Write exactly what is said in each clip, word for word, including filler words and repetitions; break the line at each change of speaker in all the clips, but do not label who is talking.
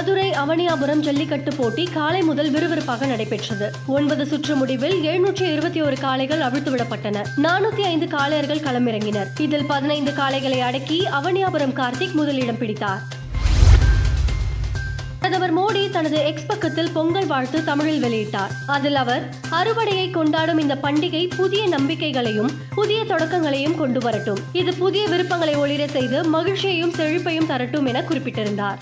மதுரை அவனியாபுரம் ஜல்லிக்கட்டு போட்டி காலை முதல் விறுவிறுப்பாக நடைபெற்றது. ஒன்பது சுற்று முடிவில் எழுநூற்றி இருபத்தி ஒரு காளைகள் அவிழ்த்துவிடப்பட்டன. நானூத்தி ஐந்து காளையர்கள் களமிறங்கினர். இதில் பதினைந்து காளைகளை அடக்கி அவனியாபுரம் கார்த்திக் முதலிடம் பிடித்தார். பிரதமர் மோடி தனது எக்ஸ் பக்கத்தில் பொங்கல் வாழ்த்து தமிழில் வெளியிட்டார். அதில் அவர் அறுவடையை கொண்டாடும் இந்த பண்டிகை புதிய நம்பிக்கைகளையும் புதிய தொடக்கங்களையும் கொண்டு வரட்டும், இது புதிய விருப்பங்களை ஒளிர செய்து மகிழ்ச்சியையும் செழிப்பையும் தரட்டும் என குறிப்பிட்டிருந்தார்.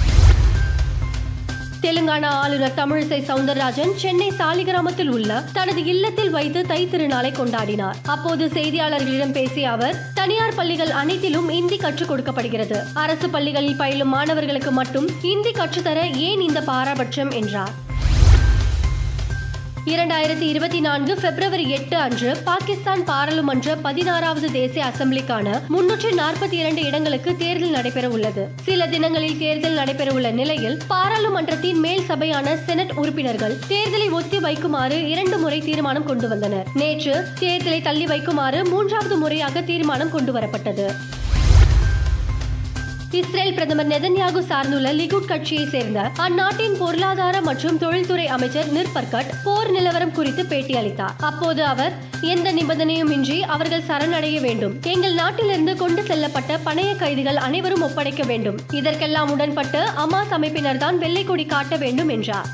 தெலுங்கானா ஆளுநர் தமிழிசை சவுந்தரராஜன் சென்னை சாலிகிராமத்தில் உள்ள தனது இல்லத்தில் வைத்து தை திருநாளை கொண்டாடினார். அப்போது செய்தியாளர்களிடம் பேசிய அவர், தனியார் பள்ளிகள் அனைத்திலும் இந்தி கற்றுக் கொடுக்கப்படுகிறது. அரசு பள்ளிகளில் பயிலும் மாணவர்களுக்கு மட்டும் இந்தி கற்றுத்தர ஏன் இந்த பாரபட்சம் என்றார். இரண்டாயிரத்தி இருபத்தி நான்கு பிப்ரவரி எட்டு அன்று பாகிஸ்தான் பாராளுமன்ற பதினாறாவது தேசிய அசம்பிளிக்கான முன்னூற்றி நாற்பத்தி இரண்டு இடங்களுக்கு தேர்தல் நடைபெற உள்ளது. சில தினங்களில் தேர்தல் நடைபெற உள்ள நிலையில் பாராளுமன்றத்தின் மேல் சபையான செனட் உறுப்பினர்கள் தேர்தலை ஒத்தி வைக்குமாறு இரண்டு முறை தீர்மானம் கொண்டு வந்தனர். நேற்று தேர்தலை தள்ளி வைக்குமாறு மூன்றாவது முறையாக தீர்மானம் கொண்டு வரப்பட்டது. இஸ்ரேல் பிரதமர் நெதன்யாகு சார்ந்துள்ள லிகுட் கட்சியை சேர்ந்த அந்நாட்டின் பொருளாதார மற்றும் தொழில்துறை அமைச்சர் நிர் பர்கட் போர் நிலவரம் குறித்து பேட்டி அளித்தார். அப்போது அவர், எந்த நிபந்தனையும் இன்றி அவர்கள் சரணடைய வேண்டும். எங்கள் நாட்டிலிருந்து கொண்டு செல்லப்பட்ட பணைய கைதிகள் அனைவரும் ஒப்படைக்க வேண்டும். இதற்கெல்லாம் உடன்பட்டு அமாஸ் அமைப்பினர் தான் வெள்ளை கொடி காட்ட வேண்டும் என்றார்.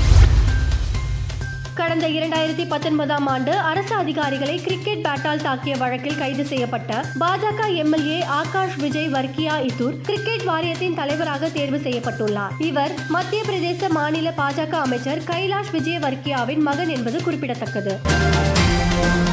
கடந்த இரண்டாயிரத்தி பத்தொன்பதாம் ஆண்டு அரசு அதிகாரிகளை கிரிக்கெட் பேட்டால் தாக்கிய வழக்கில் கைது செய்யப்பட்ட பாஜக MLA Akash Vijayvargiya Indore cricket வாரியத்தின் தலைவராக தேர்வு செய்யப்பட்டுள்ளார். இவர் மத்திய பிரதேச மாநில பாஜக அமைச்சர் கைலாஷ் விஜய் வர்க்கியாவின் மகன் என்பது குறிப்பிடத்தக்கது.